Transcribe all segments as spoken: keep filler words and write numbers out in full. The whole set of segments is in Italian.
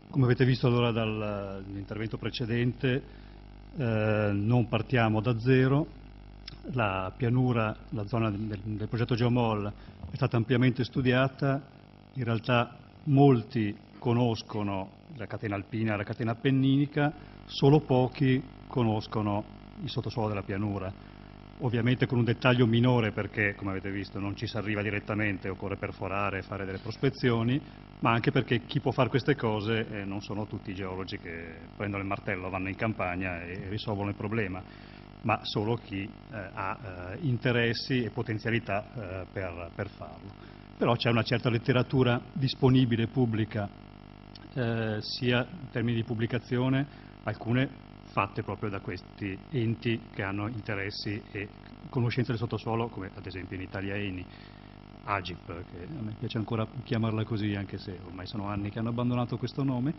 Come avete visto allora dall'intervento precedente, eh, non partiamo da zero. La pianura, la zona del, del progetto Geomol è stata ampiamente studiata. In realtà molti conoscono la catena alpina e la catena appenninica, solo pochi conoscono il sottosuolo della pianura. Ovviamente con un dettaglio minore perché, come avete visto, non ci si arriva direttamente, occorre perforare e fare delle prospezioni, ma anche perché chi può fare queste cose eh, non sono tutti i geologi che prendono il martello, vanno in campagna e risolvono il problema, ma solo chi eh, ha eh, interessi e potenzialità eh, per, per farlo. Però c'è una certa letteratura disponibile pubblica, eh, sia in termini di pubblicazione, alcune fatte proprio da questi enti che hanno interessi e conoscenze del sottosuolo, come ad esempio in Italia ENI, Agip, che a me piace ancora chiamarla così, anche se ormai sono anni che hanno abbandonato questo nome,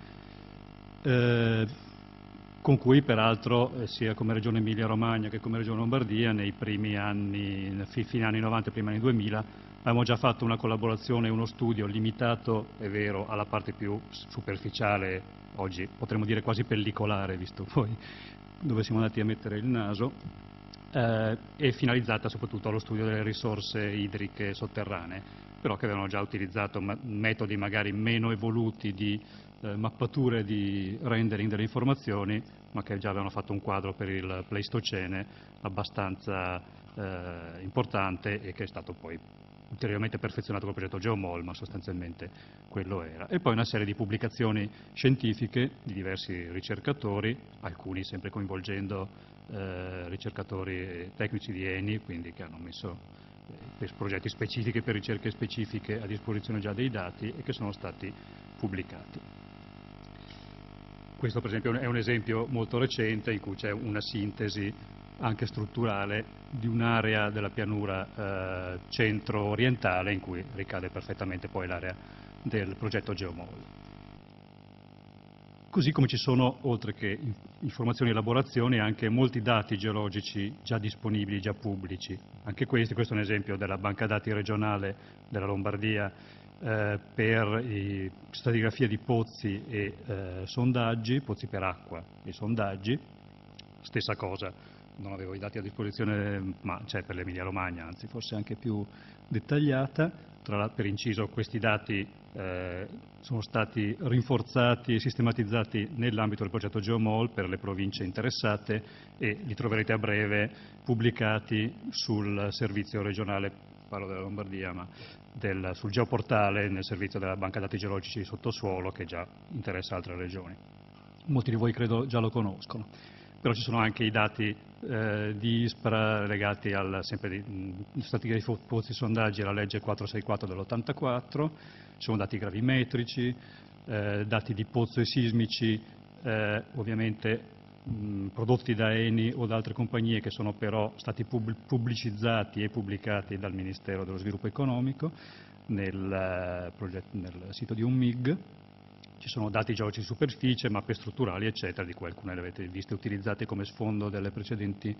eh, con cui peraltro eh, sia come Regione Emilia-Romagna che come Regione Lombardia nei primi anni, fine anni novanta, primi anni duemila, abbiamo già fatto una collaborazione e uno studio limitato, è vero, alla parte più superficiale, oggi potremmo dire quasi pellicolare, visto poi dove siamo andati a mettere il naso, eh, e finalizzata soprattutto allo studio delle risorse idriche sotterranee, però che avevano già utilizzato ma metodi magari meno evoluti di eh, mappature, di rendering delle informazioni, ma che già avevano fatto un quadro per il Pleistocene abbastanza eh, importante e che è stato poi ulteriormente perfezionato col progetto Geomol, ma sostanzialmente quello era. E poi una serie di pubblicazioni scientifiche di diversi ricercatori, alcuni sempre coinvolgendo eh, ricercatori tecnici di ENI, quindi che hanno messo eh, per progetti specifici, per ricerche specifiche a disposizione già dei dati e che sono stati pubblicati. Questo per esempio è un esempio molto recente in cui c'è una sintesi anche strutturale di un'area della pianura eh, centro-orientale in cui ricade perfettamente poi l'area del progetto Geomol. Così come ci sono, oltre che informazioni e elaborazioni, anche molti dati geologici già disponibili, già pubblici. Anche questi, questo è un esempio della banca dati regionale della Lombardia eh, per i, stratigrafia di pozzi e eh, sondaggi, pozzi per acqua e sondaggi. Stessa cosa, non avevo i dati a disposizione, ma c'è per l'Emilia Romagna, anzi forse anche più dettagliata. Tra l'altro, per inciso, questi dati eh, sono stati rinforzati e sistematizzati nell'ambito del progetto Geomol per le province interessate e li troverete a breve pubblicati sul servizio regionale, parlo della Lombardia, ma del, sul geoportale nel servizio della banca dati geologici di sottosuolo che già interessa altre regioni. Molti di voi credo già lo conoscono. Però ci sono anche i dati eh, di ISPRA legati al, sempre di statica di pozzi e sondaggi alla legge quattrocentosessantaquattro dell'ottantaquattro, ci sono dati gravimetrici, eh, dati di pozzo e sismici, eh, ovviamente mh, prodotti da ENI o da altre compagnie che sono però stati pub pubblicizzati e pubblicati dal Ministero dello Sviluppo Economico nel, uh, nel sito di UNMIG. Ci sono dati geologici di superficie, mappe strutturali, eccetera, di cui alcune le avete viste utilizzate come sfondo delle precedenti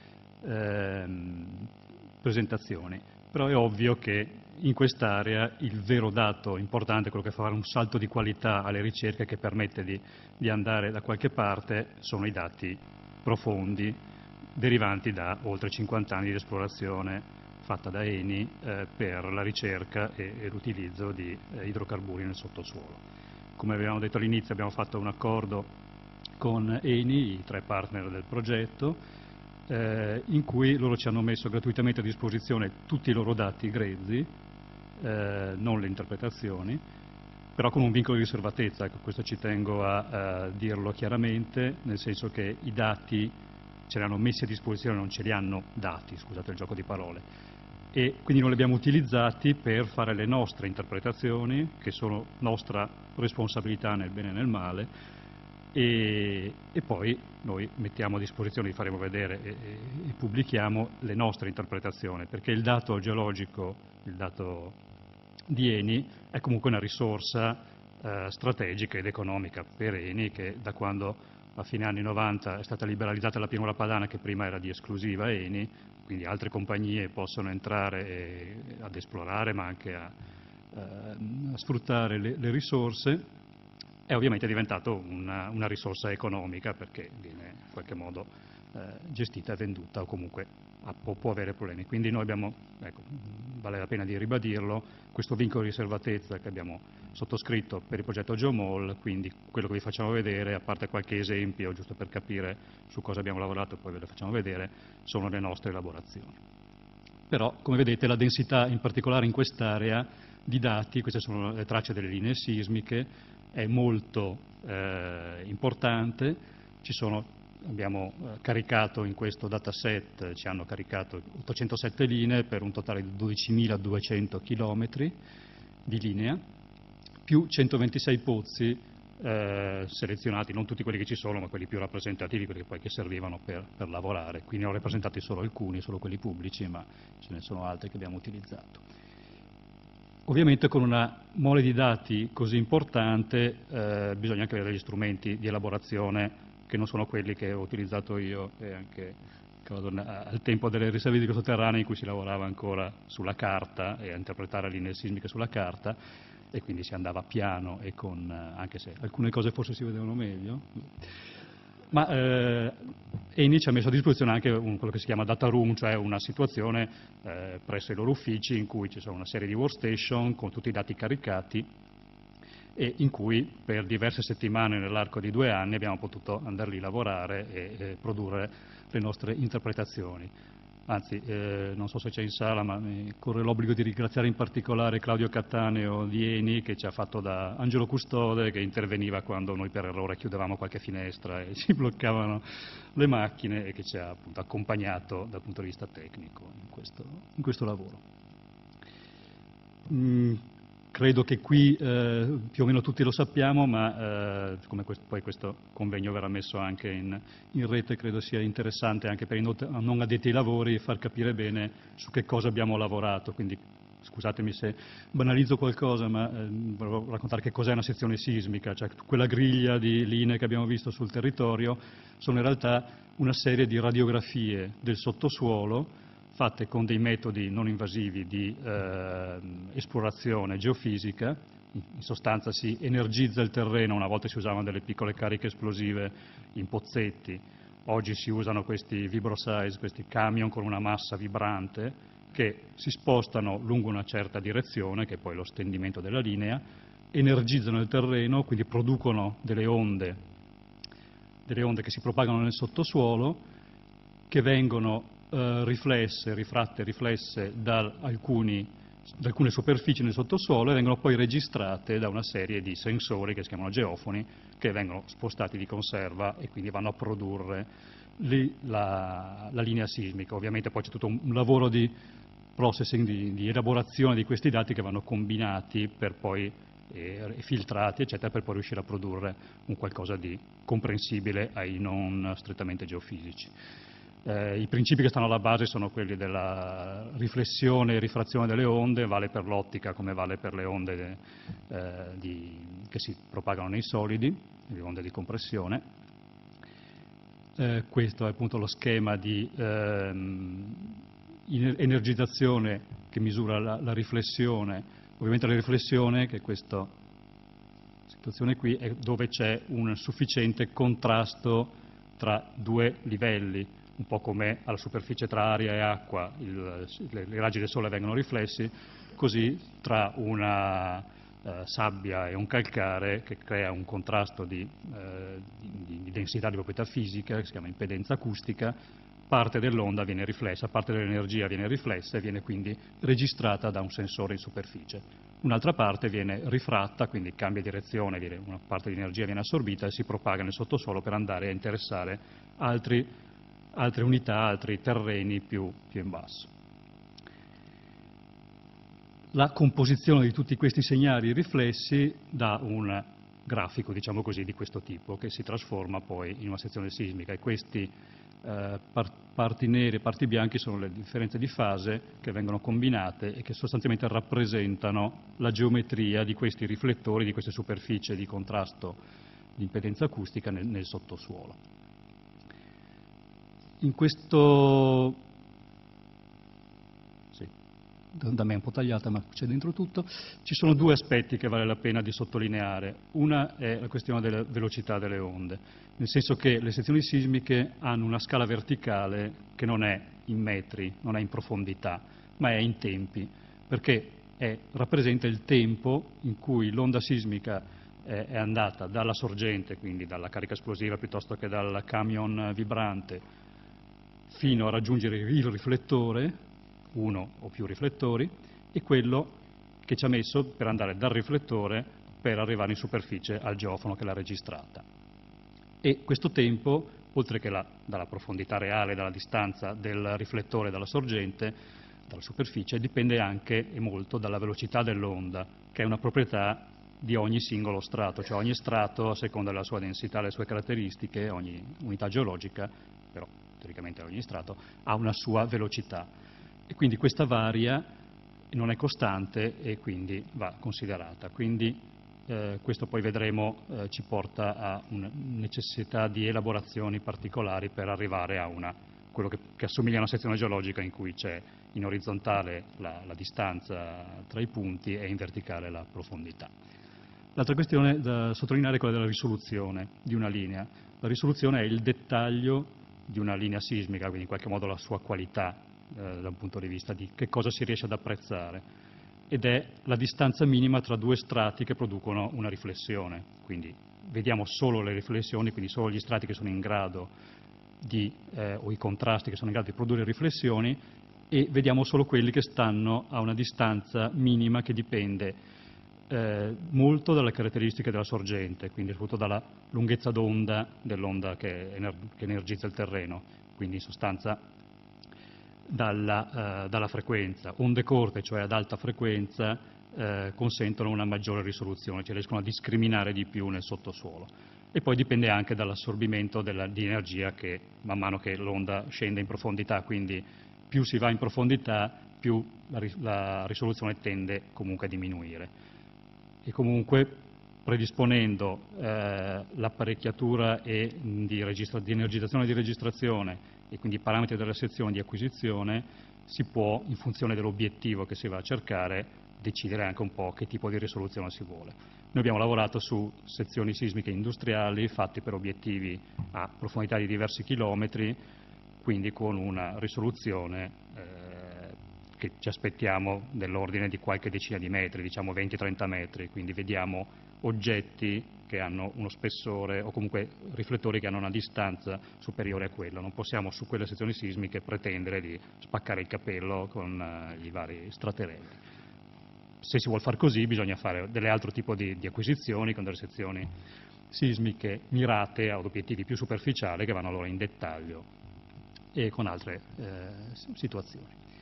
ehm, presentazioni. Però è ovvio che in quest'area il vero dato importante, quello che fa fare un salto di qualità alle ricerche, che permette di, di andare da qualche parte, sono i dati profondi derivanti da oltre cinquanta anni di esplorazione fatta da ENI eh, per la ricerca e, e l'utilizzo di eh, idrocarburi nel sottosuolo. Come avevamo detto all'inizio, abbiamo fatto un accordo con ENI, i tre partner del progetto, eh, in cui loro ci hanno messo gratuitamente a disposizione tutti i loro dati grezzi, eh, non le interpretazioni, però con un vincolo di riservatezza. Ecco, questo ci tengo a, a dirlo chiaramente, nel senso che i dati ce li hanno messi a disposizione, non ce li hanno dati, scusate il gioco di parole, e quindi non li abbiamo utilizzati per fare le nostre interpretazioni, che sono nostra responsabilità nel bene e nel male, e, e poi noi mettiamo a disposizione, li faremo vedere e, e, e pubblichiamo le nostre interpretazioni, perché il dato geologico, il dato di ENI, è comunque una risorsa eh, strategica ed economica per ENI, che da quando a fine anni novanta è stata liberalizzata la pianura padana, che prima era di esclusiva ENI, quindi altre compagnie possono entrare e, ad esplorare, ma anche a, a, a sfruttare le, le risorse. è ovviamente diventato una, una risorsa economica perché viene in qualche modo eh, gestita e venduta o comunque ha, può, può avere problemi. Quindi noi abbiamo, ecco, vale la pena di ribadirlo, questo vincolo di riservatezza che abbiamo sottoscritto per il progetto Geomol, quindi quello che vi facciamo vedere, a parte qualche esempio, giusto per capire su cosa abbiamo lavorato e poi ve lo facciamo vedere, sono le nostre elaborazioni. Però, come vedete, la densità, in particolare in quest'area, di dati, queste sono le tracce delle linee sismiche, è molto eh, importante. Ci sono, abbiamo eh, caricato in questo dataset, ci hanno caricato ottocentosette linee per un totale di dodicimiladuecento chilometri di linea, più centoventisei pozzi eh, selezionati, non tutti quelli che ci sono, ma quelli più rappresentativi, quelli che poi che servivano per, per lavorare. Quindi ho rappresentati solo alcuni, solo quelli pubblici, ma ce ne sono altri che abbiamo utilizzato. Ovviamente con una mole di dati così importante eh, bisogna anche avere degli strumenti di elaborazione che non sono quelli che ho utilizzato io e anche al tempo delle riserve idrico-sotterranee in cui si lavorava ancora sulla carta e a interpretare linee sismiche sulla carta e quindi si andava piano e con, anche se alcune cose forse si vedevano meglio. Ma eh, Eni ci ha messo a disposizione anche un, quello che si chiama data room, cioè una situazione eh, presso i loro uffici in cui ci sono una serie di workstation con tutti i dati caricati e in cui per diverse settimane nell'arco di due anni abbiamo potuto andare lì a lavorare e, e produrre le nostre interpretazioni. Anzi, eh, non so se c'è in sala, ma mi corre l'obbligo di ringraziare in particolare Claudio Cattaneo di Eni, che ci ha fatto da angelo custode, che interveniva quando noi per errore chiudevamo qualche finestra e si bloccavano le macchine e che ci ha appunto accompagnato dal punto di vista tecnico in questo, in questo lavoro. Mm. Credo che qui eh, più o meno tutti lo sappiamo, ma eh, come questo, poi questo convegno verrà messo anche in, in rete, credo sia interessante anche per i non addetti ai lavori far capire bene su che cosa abbiamo lavorato. Quindi scusatemi se banalizzo qualcosa, ma eh, volevo raccontare che cos'è una sezione sismica, cioè quella griglia di linee che abbiamo visto sul territorio sono in realtà una serie di radiografie del sottosuolo fatte con dei metodi non invasivi di eh, esplorazione geofisica. In sostanza si energizza il terreno, una volta si usavano delle piccole cariche esplosive in pozzetti, oggi si usano questi vibrosize, questi camion con una massa vibrante che si spostano lungo una certa direzione, che è poi lo stendimento della linea, energizzano il terreno, quindi producono delle onde, delle onde che si propagano nel sottosuolo, che vengono Eh, riflesse, rifratte, riflesse da, alcuni, da alcune superfici nel sottosuolo e vengono poi registrate da una serie di sensori che si chiamano geofoni che vengono spostati di conserva e quindi vanno a produrre lì la, la linea sismica. Ovviamente poi c'è tutto un, un lavoro di processing, di, di elaborazione di questi dati che vanno combinati per poi e filtrati eccetera per poi riuscire a produrre un qualcosa di comprensibile ai non strettamente geofisici. Eh, I principi che stanno alla base sono quelli della riflessione e rifrazione delle onde, vale per l'ottica come vale per le onde eh, di, che si propagano nei solidi, le onde di compressione. Eh, questo è appunto lo schema di ehm, energizzazione che misura la, la riflessione. Ovviamente la riflessione, che è questa situazione qui, è dove c'è un sufficiente contrasto tra due livelli, un po' come alla superficie tra aria e acqua il, le, i raggi del sole vengono riflessi, così tra una eh, sabbia e un calcare che crea un contrasto di, eh, di, di densità di proprietà fisica, che si chiama impedenza acustica, parte dell'onda viene riflessa, parte dell'energia viene riflessa e viene quindi registrata da un sensore in superficie. Un'altra parte viene rifratta, quindi cambia direzione, viene, una parte di energia viene assorbita e si propaga nel sottosuolo per andare a interessare altri altre unità, altri terreni più, più in basso. La composizione di tutti questi segnali riflessi dà un grafico, diciamo così, di questo tipo, che si trasforma poi in una sezione sismica e questi eh, parti nere e parti bianchi sono le differenze di fase che vengono combinate e che sostanzialmente rappresentano la geometria di questi riflettori, di queste superfici di contrasto di impedenza acustica nel, nel sottosuolo. In questo, sì, da me è un po' tagliata ma c'è dentro tutto. Ci sono due aspetti che vale la pena di sottolineare. Una è la questione della velocità delle onde, nel senso che le sezioni sismiche hanno una scala verticale che non è in metri, non è in profondità, ma è in tempi, perché è, rappresenta il tempo in cui l'onda sismica è, è andata dalla sorgente, quindi dalla carica esplosiva piuttosto che dal camion vibrante, fino a raggiungere il riflettore, uno o più riflettori, e quello che ci ha messo per andare dal riflettore per arrivare in superficie al geofono che l'ha registrata. E questo tempo, oltre che la, dalla profondità reale, dalla distanza del riflettore dalla sorgente, dalla superficie, dipende anche e molto dalla velocità dell'onda, che è una proprietà di ogni singolo strato, cioè ogni strato, a seconda della sua densità, le sue caratteristiche, ogni unità geologica, però teoricamente ogni strato, ha una sua velocità. E quindi questa varia, non è costante e quindi va considerata. Quindi eh, questo poi vedremo eh, ci porta a una necessità di elaborazioni particolari per arrivare a una, quello che, che assomiglia a una sezione geologica in cui c'è in orizzontale la, la distanza tra i punti e in verticale la profondità. L'altra questione da sottolineare è quella della risoluzione di una linea. La risoluzione è il dettaglio di una linea sismica, quindi in qualche modo la sua qualità eh, da un punto di vista di che cosa si riesce ad apprezzare, ed è la distanza minima tra due strati che producono una riflessione. Quindi vediamo solo le riflessioni, quindi solo gli strati che sono in grado di, eh, o i contrasti che sono in grado di produrre riflessioni, e vediamo solo quelli che stanno a una distanza minima che dipende eh, molto dalle caratteristiche della sorgente, quindi soprattutto dalla lunghezza d'onda dell'onda che, ener che energizza il terreno, quindi in sostanza dalla, eh, dalla frequenza. Onde corte, cioè ad alta frequenza, eh, consentono una maggiore risoluzione, cioè riescono a discriminare di più nel sottosuolo. E poi dipende anche dall'assorbimento di energia che man mano che l'onda scende in profondità, quindi più si va in profondità, più la, ris la risoluzione tende comunque a diminuire. E comunque predisponendo eh, l'apparecchiatura e di, di energizzazione e di registrazione e quindi i parametri della sezione di acquisizione, si può, in funzione dell'obiettivo che si va a cercare, decidere anche un po' che tipo di risoluzione si vuole. Noi abbiamo lavorato su sezioni sismiche industriali fatti per obiettivi a profondità di diversi chilometri, quindi con una risoluzione eh, che ci aspettiamo dell'ordine di qualche decina di metri, diciamo venti trenta metri, quindi vediamo oggetti che hanno uno spessore o comunque riflettori che hanno una distanza superiore a quello. Non possiamo su quelle sezioni sismiche pretendere di spaccare il capello con uh, i vari straterelli. Se si vuol far così bisogna fare delle altro tipo di, di acquisizioni con delle sezioni sismiche mirate ad obiettivi più superficiali che vanno allora in dettaglio e con altre eh, situazioni.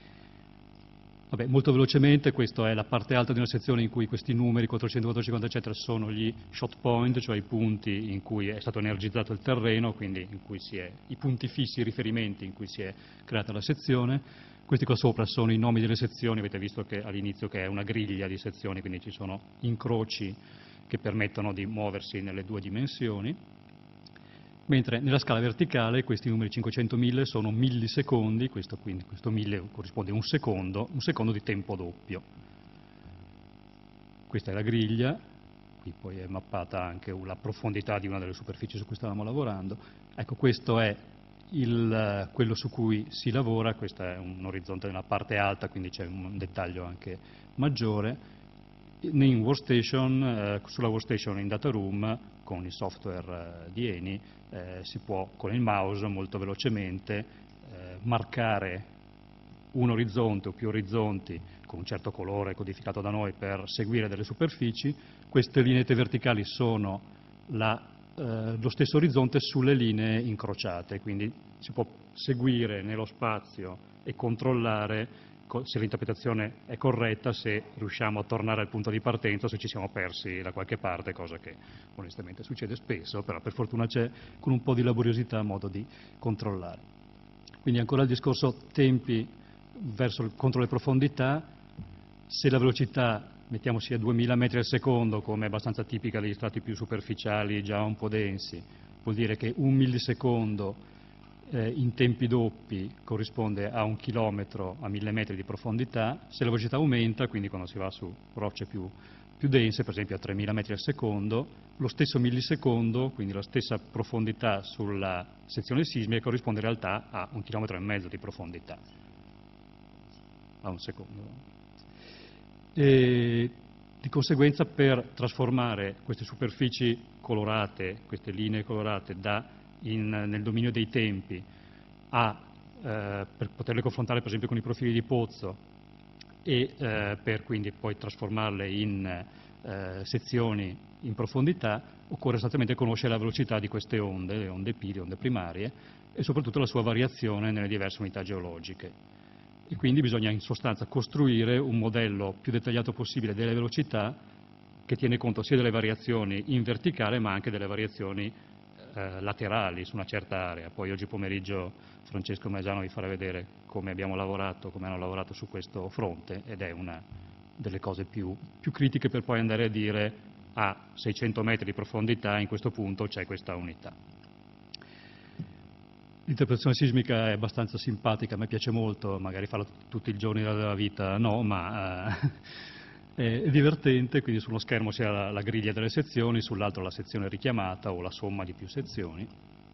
Vabbè, molto velocemente, questa è la parte alta di una sezione in cui questi numeri quattrocento, quattrocentocinquanta eccetera sono gli shot point, cioè i punti in cui è stato energizzato il terreno, quindi in cui si è, i punti fissi, i riferimenti in cui si è creata la sezione. Questi qua sopra sono i nomi delle sezioni, avete visto che all'inizio che è una griglia di sezioni, quindi ci sono incroci che permettono di muoversi nelle due dimensioni. Mentre nella scala verticale questi numeri cinquecento mille sono millisecondi, questo, quindi, questo mille corrisponde a un secondo, un secondo di tempo doppio. Questa è la griglia, qui poi è mappata anche la profondità di una delle superfici su cui stavamo lavorando. Ecco, questo è il, quello su cui si lavora, questo è un orizzonte nella parte alta, quindi c'è un dettaglio anche maggiore. In workstation, eh, sulla workstation in data room, con il software eh, di Eni, eh, si può con il mouse molto velocemente eh, marcare un orizzonte o più orizzonti con un certo colore codificato da noi per seguire delle superfici. Queste lineette verticali sono la, eh, lo stesso orizzonte sulle linee incrociate, quindi si può seguire nello spazio e controllare se l'interpretazione è corretta, se riusciamo a tornare al punto di partenza o se ci siamo persi da qualche parte, cosa che onestamente succede spesso, però per fortuna c'è con un po' di laboriosità modo di controllare. Quindi ancora il discorso tempi verso il, contro le profondità. Se la velocità mettiamoci a duemila metri al secondo, come è abbastanza tipica degli strati più superficiali già un po' densi, vuol dire che un millisecondo eh, in tempi doppi corrisponde a un chilometro a mille metri di profondità. Se la velocità aumenta, quindi quando si va su rocce più, più dense, per esempio a tremila metri al secondo, lo stesso millisecondo, quindi la stessa profondità sulla sezione sismica, corrisponde in realtà a un chilometro e mezzo di profondità, a un secondo. E di conseguenza, per trasformare queste superfici colorate, queste linee colorate, da in, nel dominio dei tempi, a, eh, per poterle confrontare per esempio con i profili di pozzo e eh, per quindi poi trasformarle in eh, sezioni in profondità, occorre esattamente conoscere la velocità di queste onde, le onde P, le onde primarie, e soprattutto la sua variazione nelle diverse unità geologiche. E quindi bisogna in sostanza costruire un modello più dettagliato possibile delle velocità, che tiene conto sia delle variazioni in verticale ma anche delle variazioni eh, laterali su una certa area. Poi oggi pomeriggio Francesco Magiano vi farà vedere come abbiamo lavorato, come hanno lavorato su questo fronte, ed è una delle cose più, più critiche per poi andare a dire a seicento metri di profondità in questo punto c'è questa unità. L'interpretazione sismica è abbastanza simpatica, a me piace molto, magari farla tutti i giorni della vita no, ma eh, è divertente, quindi sullo schermo si ha la, la griglia delle sezioni, sull'altro la sezione richiamata o la somma di più sezioni.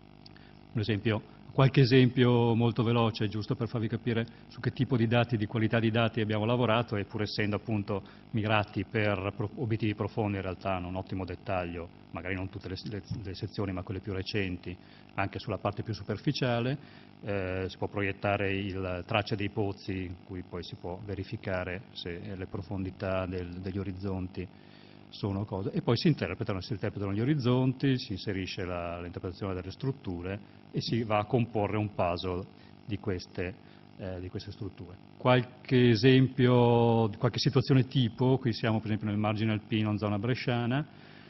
Per esempio, qualche esempio molto veloce, giusto per farvi capire su che tipo di dati, di qualità di dati abbiamo lavorato, e pur essendo appunto mirati per obiettivi profondi, in realtà hanno un ottimo dettaglio, magari non tutte le, le, le sezioni ma quelle più recenti, anche sulla parte più superficiale. Eh, si può proiettare il tracce dei pozzi, in cui poi si può verificare se le profondità del, degli orizzonti sono cose, e poi si interpretano, si interpretano gli orizzonti, si inserisce la, l'interpretazione delle strutture e si va a comporre un puzzle di queste, eh, di queste strutture. Qualche esempio, qualche situazione tipo, qui siamo per esempio nel margine alpino in zona bresciana,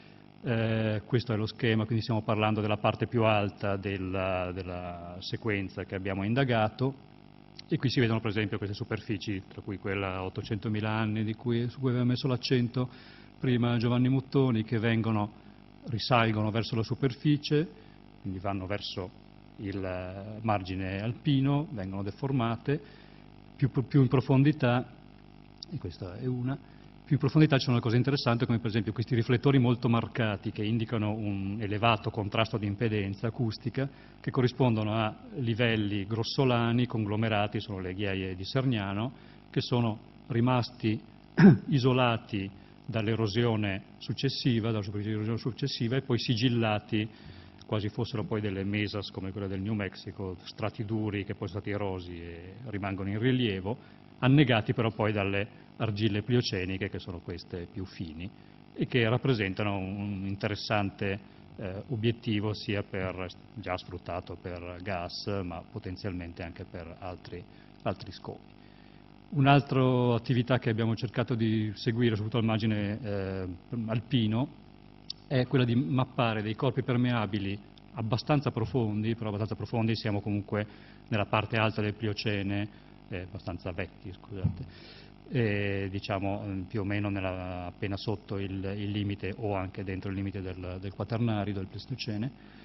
eh, questo è lo schema, quindi stiamo parlando della parte più alta della, della sequenza che abbiamo indagato, e qui si vedono per esempio queste superfici, tra cui quella a ottocentomila anni di cui, su cui aveva messo l'accento prima Giovanni Muttoni, che vengono, risalgono verso la superficie, quindi vanno verso il margine alpino, vengono deformate, più, più in profondità, e questa è una, più in profondità ci sono cose interessanti, come per esempio questi riflettori molto marcati che indicano un elevato contrasto di impedenza acustica, che corrispondono a livelli grossolani, conglomerati, sono le ghiaie di Serniano, che sono rimasti isolati dall'erosione successiva, dalla superficie di erosione successiva, e poi sigillati quasi fossero poi delle mesas come quella del New Mexico, strati duri che poi sono stati erosi e rimangono in rilievo, annegati però poi dalle argille plioceniche, che sono queste più fini, e che rappresentano un interessante eh, obiettivo sia per, già sfruttato per gas, ma potenzialmente anche per altri, altri scopi. Un'altra attività che abbiamo cercato di seguire, soprattutto al margine eh, alpino, è quella di mappare dei corpi permeabili abbastanza profondi, però abbastanza profondi, siamo comunque nella parte alta del Pliocene, eh, abbastanza vecchi, scusate, eh, diciamo più o meno nella, appena sotto il, il limite o anche dentro il limite del, del Quaternari, del Pleistocene,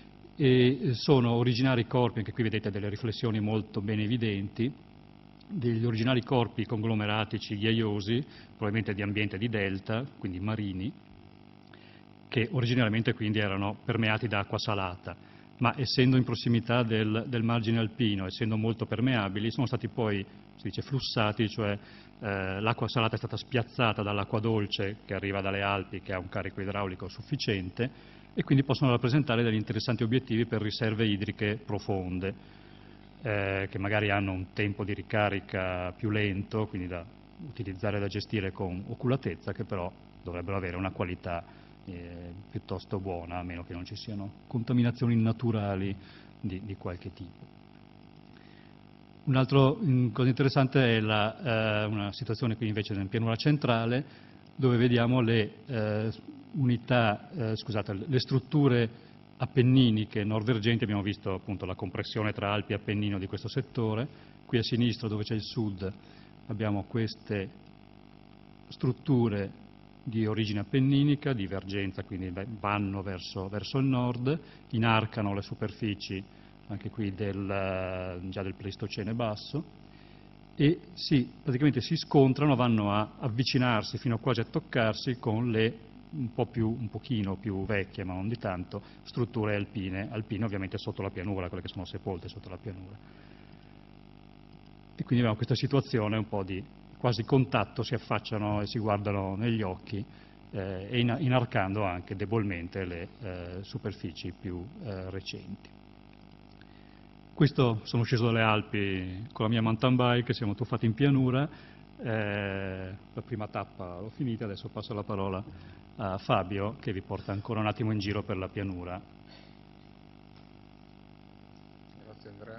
e sono originari corpi, anche qui vedete delle riflessioni molto ben evidenti, degli originali corpi conglomeratici ghiaiosi, probabilmente di ambiente di delta, quindi marini, che originariamente quindi erano permeati da acqua salata, ma essendo in prossimità del, del margine alpino, essendo molto permeabili, sono stati poi, si dice, flussati, cioè eh, l'acqua salata è stata spiazzata dall'acqua dolce che arriva dalle Alpi, che ha un carico idraulico sufficiente, e quindi possono rappresentare degli interessanti obiettivi per riserve idriche profonde, Eh, che magari hanno un tempo di ricarica più lento, quindi da utilizzare e da gestire con oculatezza, che però dovrebbero avere una qualità eh, piuttosto buona, a meno che non ci siano contaminazioni naturali di, di qualche tipo. Un'altra cosa interessante è la, eh, una situazione qui invece nel pianura centrale, dove vediamo le eh, unità, eh, scusate, le strutture appenniniche nordvergenti. Abbiamo visto appunto la compressione tra Alpi e Appennino di questo settore. Qui a sinistra, dove c'è il sud, abbiamo queste strutture di origine appenninica, divergenza, quindi vanno verso, verso il nord, inarcano le superfici anche qui del, già del Pleistocene basso, e si, praticamente si scontrano, vanno a avvicinarsi fino quasi a toccarsi con le un po' più, un pochino più vecchie, ma non di tanto, strutture alpine, alpine ovviamente sotto la pianura, quelle che sono sepolte sotto la pianura. E quindi abbiamo questa situazione un po' di quasi contatto, si affacciano e si guardano negli occhi, eh, e in, inarcando anche debolmente le eh, superfici più eh, recenti. Questo, sono sceso dalle Alpi con la mia mountain bike, siamo tuffati in pianura, eh, la prima tappa l'ho finita, adesso passo la parola a Fabio che vi porta ancora un attimo in giro per la pianura. Grazie Andrea.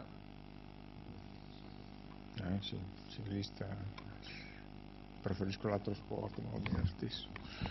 Eh sì, ciclista, preferisco l'altro sport, ma va bene lo stesso.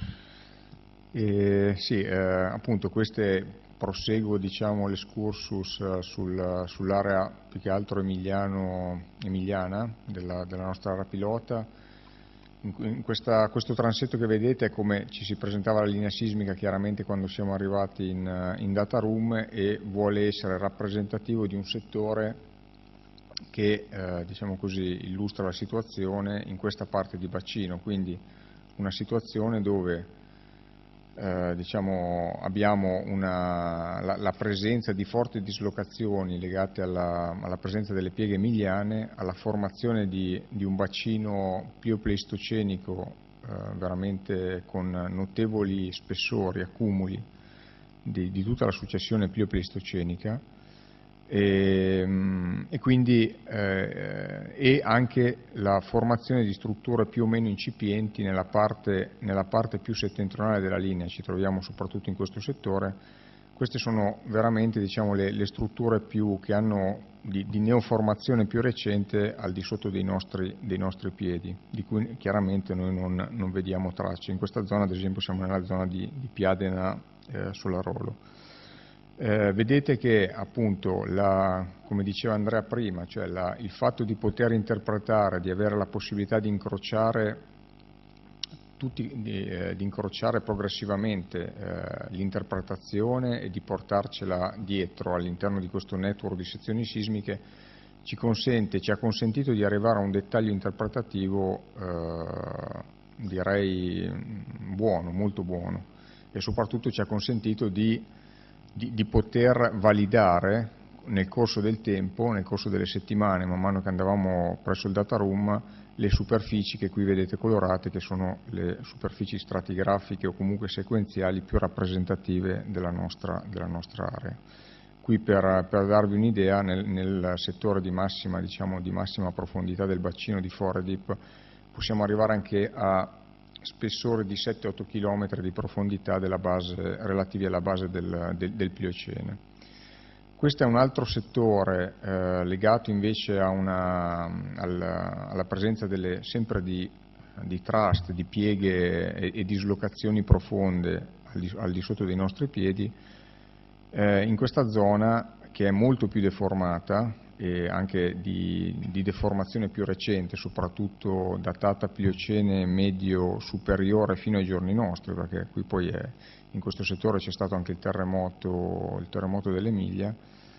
E, sì, eh, appunto queste proseguo diciamo l'escursus sul, sull'area più che altro emiliano, emiliana della, della nostra area pilota. In, in questa, questo transetto che vedete è come ci si presentava la linea sismica chiaramente quando siamo arrivati in, in data room, e vuole essere rappresentativo di un settore che eh, diciamo così illustra la situazione in questa parte di bacino, quindi una situazione dove Eh, diciamo, abbiamo una, la, la presenza di forti dislocazioni legate alla, alla presenza delle pieghe emiliane, alla formazione di, di un bacino pleistocenico eh, veramente con notevoli spessori, accumuli di, di tutta la successione pleistoccenica. E, e quindi eh, e anche la formazione di strutture più o meno incipienti nella parte, nella parte più settentrionale della linea, ci troviamo soprattutto in questo settore. Queste sono veramente diciamo, le, le strutture più, che hanno di, di neoformazione più recente al di sotto dei nostri, dei nostri piedi, di cui chiaramente noi non, non vediamo tracce. In questa zona ad esempio siamo nella zona di, di Piadena eh, Solarolo. Eh, vedete che appunto, la, come diceva Andrea prima, cioè la, il fatto di poter interpretare, di avere la possibilità di incrociare, tutti, di, eh, di incrociare progressivamente eh, l'interpretazione e di portarcela dietro all'interno di questo network di sezioni sismiche ci consente, ci ha consentito di arrivare a un dettaglio interpretativo eh, direi buono, molto buono, e soprattutto ci ha consentito di Di, di poter validare nel corso del tempo, nel corso delle settimane, man mano che andavamo presso il data room, le superfici che qui vedete colorate, che sono le superfici stratigrafiche o comunque sequenziali più rappresentative della nostra, della nostra area. Qui per, per darvi un'idea, nel, nel settore di massima, diciamo, di massima profondità del bacino di Foredip possiamo arrivare anche a spessore di sette otto chilometri di profondità della base, relativi alla base del, del, del Pliocene. Questo è un altro settore eh, legato invece a una, alla, alla presenza delle, sempre di, di trust, di pieghe e, e dislocazioni profonde al di, al di sotto dei nostri piedi, eh, in questa zona che è molto più deformata e anche di, di deformazione più recente, soprattutto datata Pliocene medio superiore fino ai giorni nostri, perché qui poi è, in questo settore c'è stato anche il terremoto, il terremoto dell'Emilia.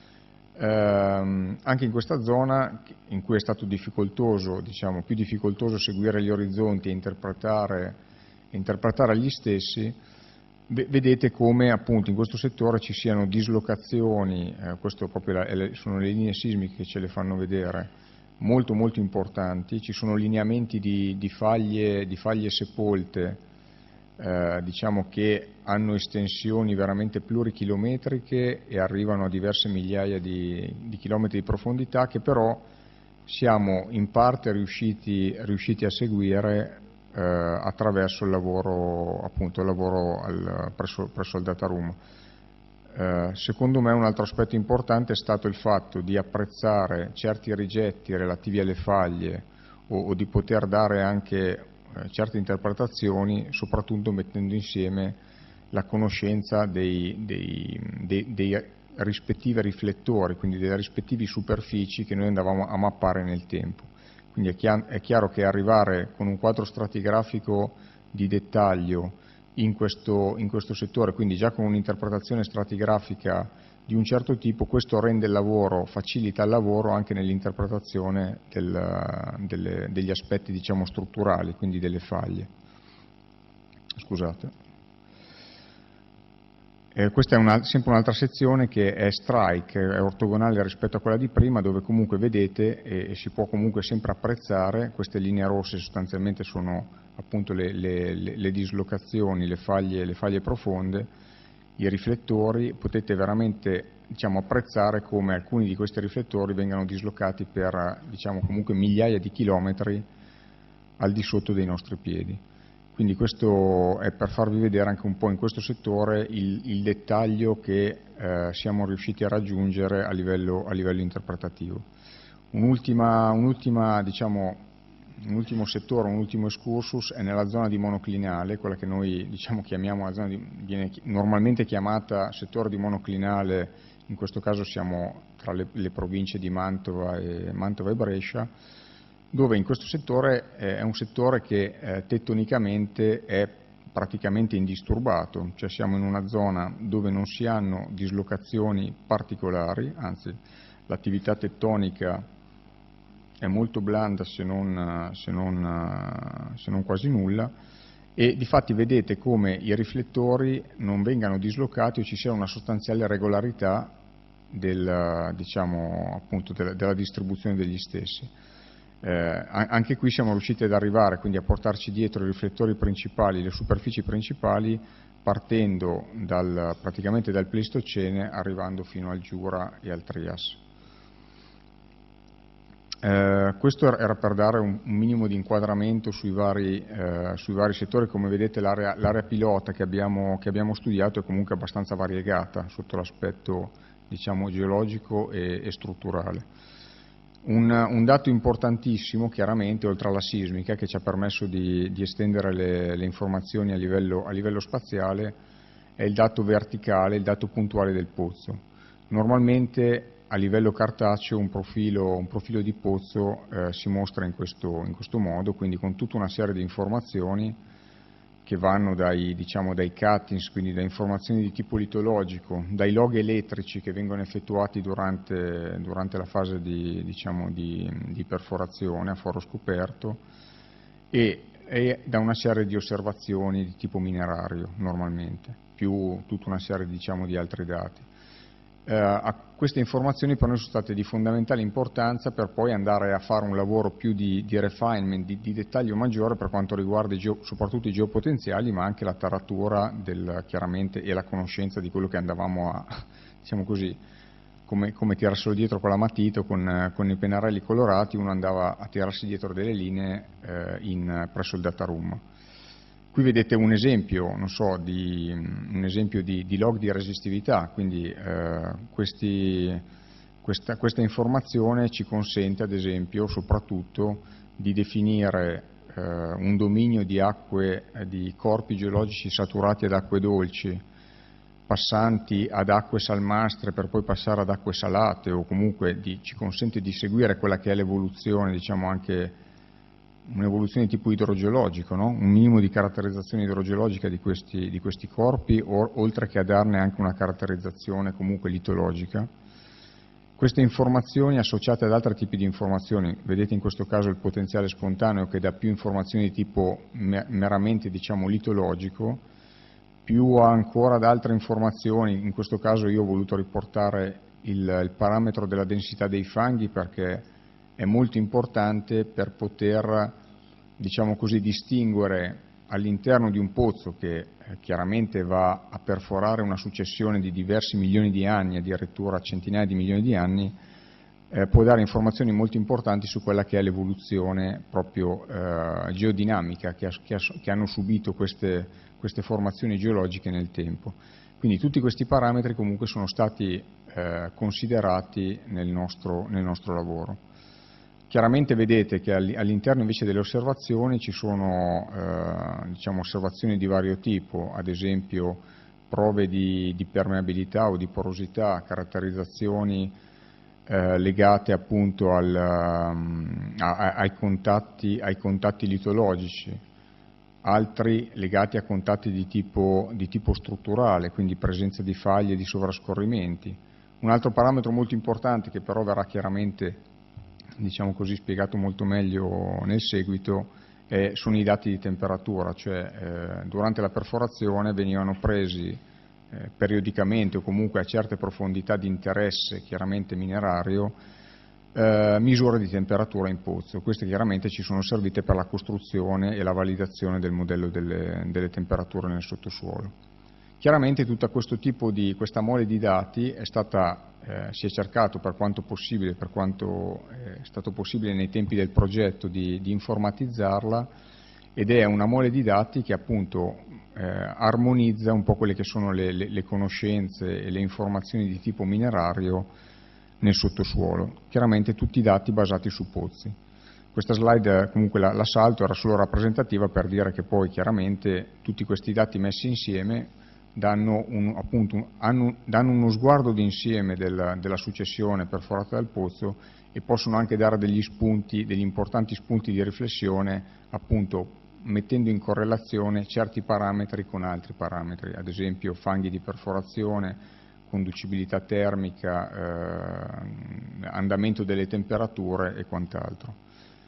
Eh, anche in questa zona, in cui è stato difficoltoso, diciamo, più difficoltoso seguire gli orizzonti e interpretare, interpretare gli stessi, vedete come appunto in questo settore ci siano dislocazioni, eh, questo proprio la, sono le linee sismiche che ce le fanno vedere, molto molto importanti. Ci sono lineamenti di, di, faglie, di faglie sepolte, eh, diciamo che hanno estensioni veramente plurichilometriche e arrivano a diverse migliaia di, di chilometri di profondità, che però siamo in parte riusciti, riusciti a seguire Eh, attraverso il lavoro, appunto, il lavoro al, presso, presso il data room. Eh, secondo me un altro aspetto importante è stato il fatto di apprezzare certi rigetti relativi alle faglie o, o di poter dare anche eh, certe interpretazioni, soprattutto mettendo insieme la conoscenza dei, dei, dei, dei rispettivi riflettori, quindi delle rispettive superfici che noi andavamo a mappare nel tempo. Quindi è chiaro che arrivare con un quadro stratigrafico di dettaglio in questo, in questo settore, quindi già con un'interpretazione stratigrafica di un certo tipo, questo rende il lavoro, facilita il lavoro anche nell'interpretazione del, delle, degli aspetti, diciamo, strutturali, quindi delle faglie. Scusate. Eh, questa è una, sempre un'altra sezione che è strike, è ortogonale rispetto a quella di prima, dove comunque vedete e, e si può comunque sempre apprezzare, queste linee rosse sostanzialmente sono appunto le, le, le, le dislocazioni, le faglie, le faglie profonde, i riflettori, potete veramente, diciamo, apprezzare come alcuni di questi riflettori vengano dislocati per, diciamo, comunque migliaia di chilometri al di sotto dei nostri piedi. Quindi questo è per farvi vedere anche un po' in questo settore il, il dettaglio che eh, siamo riusciti a raggiungere a livello, a livello interpretativo. Un'ultima, un'ultima, diciamo, un ultimo settore, un ultimo excursus è nella zona di monoclinale, quella che noi, diciamo, chiamiamo la zona di, viene normalmente chiamata settore di monoclinale, in questo caso siamo tra le, le province di Mantova e, Mantova e Brescia, dove in questo settore eh, è un settore che eh, tettonicamente è praticamente indisturbato, cioè siamo in una zona dove non si hanno dislocazioni particolari, anzi l'attività tettonica è molto blanda se non, se non, se non quasi nulla, e difatti vedete come i riflettori non vengano dislocati o ci sia una sostanziale regolarità del, diciamo, appunto, della, della distribuzione degli stessi. Eh, anche qui siamo riusciti ad arrivare quindi a portarci dietro i riflettori principali, le superfici principali, partendo dal, praticamente dal Pleistocene, arrivando fino al Giura e al Trias. Eh, questo era per dare un, un minimo di inquadramento sui vari, eh, sui vari settori. Come vedete l'area, l'area pilota che abbiamo, che abbiamo studiato è comunque abbastanza variegata sotto l'aspetto, diciamo, geologico e, e strutturale. Un, un dato importantissimo, chiaramente, oltre alla sismica, che ci ha permesso di, di estendere le, le informazioni a livello, a livello spaziale, è il dato verticale, il dato puntuale del pozzo. Normalmente a livello cartaceo un profilo, un profilo di pozzo eh, si mostra in questo, in questo modo, quindi con tutta una serie di informazioni che vanno dai, diciamo, dai cuttings, quindi da informazioni di tipo litologico, dai log elettrici che vengono effettuati durante, durante la fase di, diciamo, di, di perforazione a foro scoperto, e, e da una serie di osservazioni di tipo minerario normalmente, più tutta una serie, diciamo, di altri dati. Eh, a queste informazioni per noi sono state di fondamentale importanza per poi andare a fare un lavoro più di, di refinement, di, di dettaglio maggiore per quanto riguarda i geo, soprattutto i geopotenziali, ma anche la taratura del, chiaramente, e la conoscenza di quello che andavamo a, diciamo così, come, come tirarselo dietro con la matita o con, con i pennarelli colorati, uno andava a tirarsi dietro delle linee eh, in, presso il data room. Qui vedete un esempio, non so, di, un esempio di, di log di resistività, quindi eh, questi, questa, questa informazione ci consente ad esempio soprattutto di definire eh, un dominio di acque, di corpi geologici saturati ad acque dolci, passanti ad acque salmastre per poi passare ad acque salate, o comunque di, ci consente di seguire quella che è l'evoluzione, diciamo anche un'evoluzione di tipo idrogeologico, no? Un minimo di caratterizzazione idrogeologica di questi, di questi corpi, o, oltre che a darne anche una caratterizzazione comunque litologica. Queste informazioni associate ad altri tipi di informazioni, vedete in questo caso il potenziale spontaneo che dà più informazioni di tipo meramente, diciamo, litologico, più ancora ad altre informazioni. In questo caso io ho voluto riportare il, il parametro della densità dei fanghi, perché è molto importante per poter, diciamo così, distinguere all'interno di un pozzo che eh, chiaramente va a perforare una successione di diversi milioni di anni, addirittura centinaia di milioni di anni, eh, può dare informazioni molto importanti su quella che è l'evoluzione proprio eh, geodinamica che, ha, che, ha, che hanno subito queste, queste formazioni geologiche nel tempo. Quindi tutti questi parametri comunque sono stati eh, considerati nel nostro, nel nostro lavoro. Chiaramente vedete che all'interno invece delle osservazioni ci sono eh, diciamo, osservazioni di vario tipo, ad esempio prove di, di permeabilità o di porosità, caratterizzazioni eh, legate appunto al, um, a, a, ai, contatti, ai contatti litologici, altri legati a contatti di tipo, di tipo strutturale, quindi presenza di faglie e di sovrascorrimenti, Un altro parametro molto importante, che però verrà chiaramente, diciamo così, spiegato molto meglio nel seguito, eh, sono i dati di temperatura, cioè eh, durante la perforazione venivano presi eh, periodicamente o comunque a certe profondità di interesse chiaramente minerario eh, misure di temperatura in pozzo. Queste chiaramente ci sono servite per la costruzione e la validazione del modello delle, delle temperature nel sottosuolo. Chiaramente tutto questo tipo di, questa mole di dati è stata, eh, si è cercato per quanto possibile, per quanto è stato possibile nei tempi del progetto di, di informatizzarla, ed è una mole di dati che appunto eh, armonizza un po' quelle che sono le, le, le conoscenze e le informazioni di tipo minerario nel sottosuolo, chiaramente tutti i dati basati su pozzi. Questa slide comunque la, la salto, era solo rappresentativa per dire che poi chiaramente tutti questi dati messi insieme danno, un, appunto, un, hanno, danno uno sguardo d'insieme del, della successione perforata dal pozzo e possono anche dare degli spunti, degli importanti spunti di riflessione, appunto mettendo in correlazione certi parametri con altri parametri, ad esempio fanghi di perforazione, conducibilità termica, eh, andamento delle temperature e quant'altro.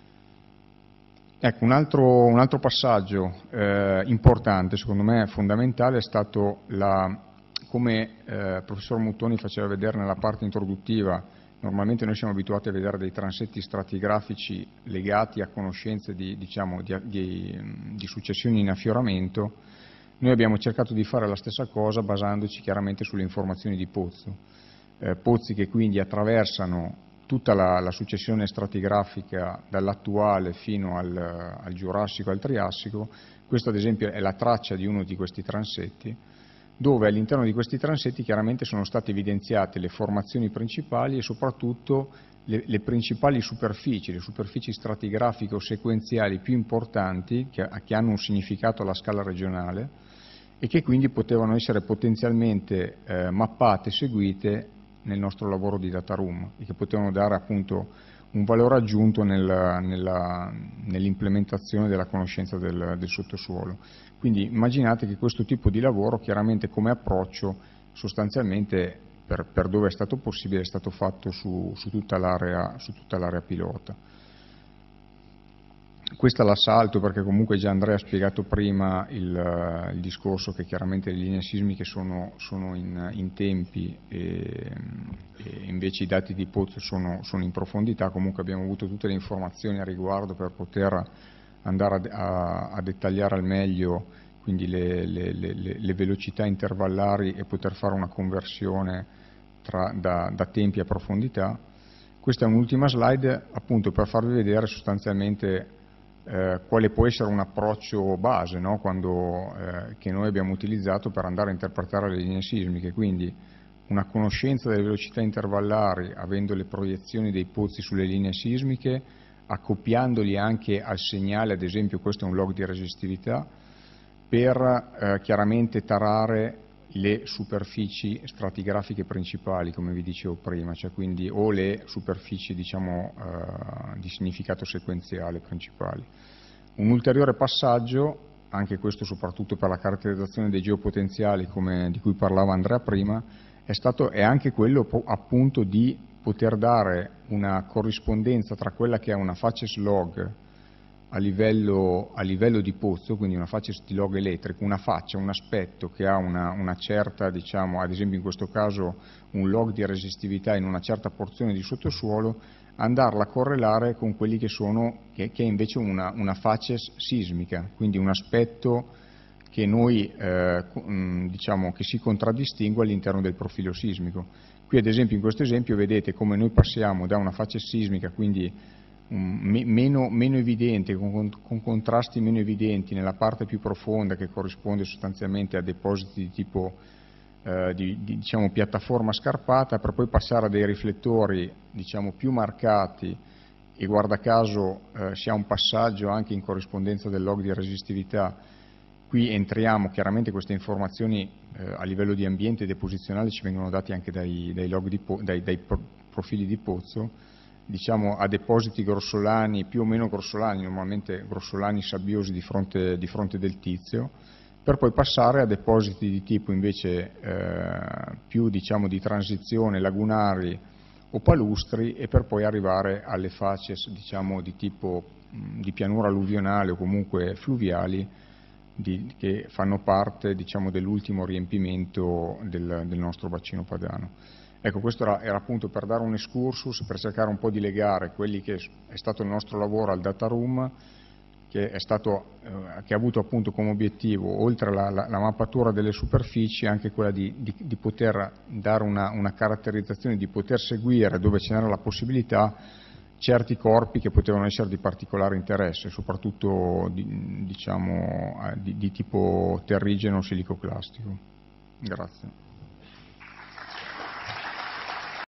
Ecco, un altro, un altro passaggio eh, importante, secondo me fondamentale, è stato, la, come eh, il professor Muttoni faceva vedere nella parte introduttiva, normalmente noi siamo abituati a vedere dei transetti stratigrafici legati a conoscenze di, diciamo, di, di, di successioni in affioramento. Noi abbiamo cercato di fare la stessa cosa basandoci chiaramente sulle informazioni di pozzo, eh, pozzi che quindi attraversano tutta la, la successione stratigrafica dall'attuale fino al, al Giurassico, al Triassico. Questo ad esempio è la traccia di uno di questi transetti, dove all'interno di questi transetti chiaramente sono state evidenziate le formazioni principali e soprattutto le, le principali superfici, le superfici stratigrafiche o sequenziali più importanti che, che hanno un significato alla scala regionale e che quindi potevano essere potenzialmente eh, mappate, seguite nel nostro lavoro di data room e che potevano dare appunto un valore aggiunto nel, nella, nell'implementazione della conoscenza del, del sottosuolo. Quindi immaginate che questo tipo di lavoro chiaramente come approccio sostanzialmente per, per dove è stato possibile è stato fatto su, su tutta l'area su tutta l'area pilota. Questa la salto perché comunque già Andrea ha spiegato prima il, il discorso che chiaramente le linee sismiche sono, sono in, in tempi e, e invece i dati di pozzo sono, sono in profondità. Comunque abbiamo avuto tutte le informazioni a riguardo per poter andare a, a, a dettagliare al meglio quindi le, le, le, le velocità intervallari e poter fare una conversione tra, da, da tempi a profondità. Questa è un'ultima slide appunto per farvi vedere sostanzialmente Eh, quale può essere un approccio base, no? Quando, eh, che noi abbiamo utilizzato per andare a interpretare le linee sismiche, quindi una conoscenza delle velocità intervallari avendo le proiezioni dei pozzi sulle linee sismiche, accoppiandoli anche al segnale, ad esempio questo è un log di resistività, per eh, chiaramente tarare le superfici stratigrafiche principali, come vi dicevo prima, cioè quindi o le superfici diciamo, eh, di significato sequenziale principali. Un ulteriore passaggio, anche questo soprattutto per la caratterizzazione dei geopotenziali come, di cui parlava Andrea prima, è, stato, è anche quello appunto di poter dare una corrispondenza tra quella che è una facies log A livello, a livello di pozzo, quindi una facies di log elettrico, una faccia, un aspetto che ha una, una certa, diciamo, ad esempio in questo caso un log di resistività in una certa porzione di sottosuolo, andarla a correlare con quelli che sono, che, che è invece una, una facies sismica, quindi un aspetto che noi, eh, diciamo, che si contraddistingue all'interno del profilo sismico. Qui ad esempio in questo esempio vedete come noi passiamo da una facies sismica, quindi Meno, meno evidente, con, con contrasti meno evidenti nella parte più profonda che corrisponde sostanzialmente a depositi di tipo eh, di, di, diciamo, piattaforma scarpata, per poi passare a dei riflettori diciamo, più marcati e guarda caso eh, si ha un passaggio anche in corrispondenza del log di resistività. Qui entriamo, chiaramente queste informazioni eh, a livello di ambiente e deposizionale ci vengono dati anche dai, dai, log di, dai, dai profili di pozzo, diciamo a depositi grossolani, più o meno grossolani, normalmente grossolani sabbiosi di fronte, di fronte del Tizio, per poi passare a depositi di tipo invece eh, più diciamo, di transizione, lagunari o palustri, e per poi arrivare alle facce diciamo, di tipo mh, di pianura alluvionale o comunque fluviali di, che fanno parte diciamo, dell'ultimo riempimento del, del nostro bacino padano. Ecco, questo era, era appunto per dare un excursus, per cercare un po' di legare quelli che è stato il nostro lavoro al data room, che, è stato, eh, che ha avuto appunto come obiettivo, oltre alla, la, la mappatura delle superfici, anche quella di, di, di poter dare una, una caratterizzazione, di poter seguire, dove ce n'era la possibilità, certi corpi che potevano essere di particolare interesse, soprattutto di, diciamo, di, di tipo terrigeno silicoclastico. Grazie.